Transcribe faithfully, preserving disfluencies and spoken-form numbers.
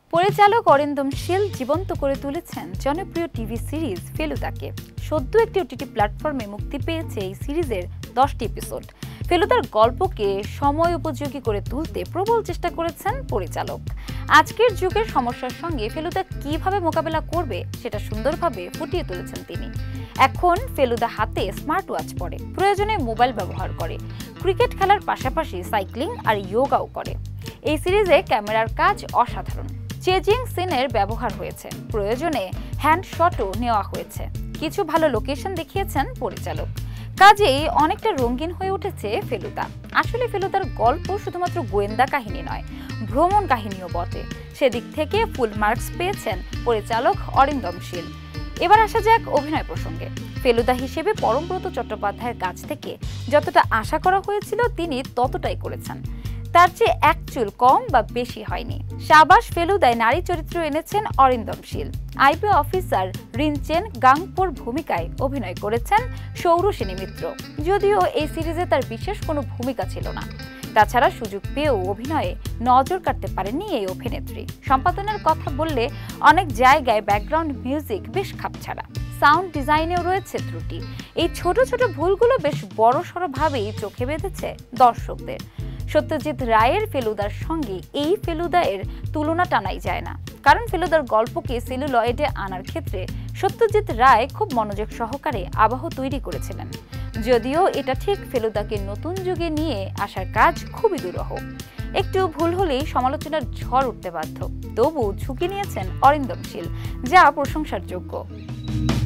পরিচালক অরিন্দম শীল জীবন্ত করে তুলেছেন জনপ্রিয় টিভি সিরিজ ফেলুদাকে। সদ্য একটি ওটিটি প্ল্যাটফর্মে মুক্তি পেয়েছে এই সিরিজের দশটি এপিসোড। ফেলুদার গল্পকে সময় উপযোগী করে তুলতে প্রবল চেষ্টা করেছেন পরিচালক। আজকের যুগের সমস্যার সঙ্গে ফেলুদা কিভাবে মোকাবেলা করবে সেটা সুন্দরভাবে ফুটিয়ে তুলেছেন তিনি। এখন ফেলুদা হাতে স্মার্ট ওয়াচ পরে, প্রয়োজনে মোবাইল ব্যবহার করে, ক্রিকেট খেলার পাশাপাশি সাইক্লিং আর যোগাও করে। এই সিরিজে ক্যামেরার কাজ অসাধারণ। চেজিং সিনের ব্যবহার হয়েছে, প্রয়োজনে হ্যান্ডশটও নেওয়া হয়েছে। কিছু ভালো লোকেশন দেখিয়েছেন পরিচালক। কাজেই অনেকটা রঙিন হয়ে উঠেছে ফেলুদা। আসলে ফেলুদার গল্প শুধুমাত্র গোয়েন্দা কাহিনী নয়, ভ্রমণ কাহিনীও বটে। সেদিক থেকে ফুল মার্কস পেয়েছেন পরিচালক অরিন্দম শীল। এবার আসা যাক অভিনয় প্রসঙ্গে। ফেলুদা হিসেবে পরমব্রত চট্টোপাধ্যায়ের কাছ থেকে যতটা আশা করা হয়েছিল তিনি ততটাই করেছেন। তার চেয়ে এক চুল কম বা বেশি হয়নি। সাবাস ফেলুদায় নারী চরিত্র এনেছেন অরিন্দম শীল। আইপি অফিসার রিনচেন গাংপোর ভূমিকায় অভিনয় করেছেন সৌরসেনী মিত্র। যদিও এই সিরিজে তার বিশেষ কোনো ভূমিকা ছিল না। তাছাড়া সুযোগ পেয়েও অভিনয়ে নজর কাটতে পারেননি এই অভিনেত্রী। সম্পাদনের কথা বললে অনেক জায়গায় ব্যাকগ্রাউন্ড মিউজিক বেশ খাপছাড়া, সাউন্ড ডিজাইনেও রয়েছে ত্রুটি। এই ছোট ছোট ভুলগুলো বেশ বড়সড় ভাবেই চোখে বেঁধেছে দর্শকদের। সত্যজিৎ রায়ের ফেলুদার সঙ্গে এই ফেলুদায়ের তুলনা টানাই যায় না, কারণ ফেলুদার গল্পকে সেলুলয়েডে আনার ক্ষেত্রে সত্যজিৎ রায় খুব মনোযোগ সহকারে আবহ তৈরি করেছিলেন। যদিও এটা ঠিক ফেলুদাকে নতুন যুগে নিয়ে আসার কাজ খুবই দুরূহ। একটু ভুল হলেই সমালোচনার ঝড় উঠতে বাধ্য। তবু ঝুঁকি নিয়েছেন অরিন্দম শীল, যা প্রশংসার যোগ্য।